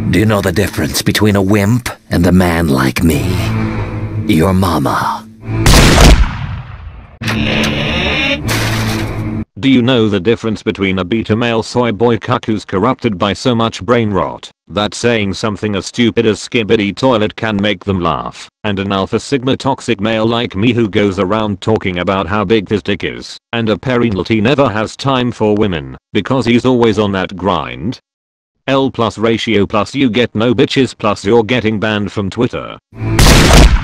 Do you know the difference between a wimp and a man like me? Your mama. Do you know the difference between a beta male soy boy cuck who's corrupted by so much brain rot that saying something as stupid as skibbity toilet can make them laugh, and an alpha sigma toxic male like me who goes around talking about how big his dick is, and apparently never has time for women because he's always on that grind? L plus ratio plus you get no bitches plus you're getting banned from Twitter.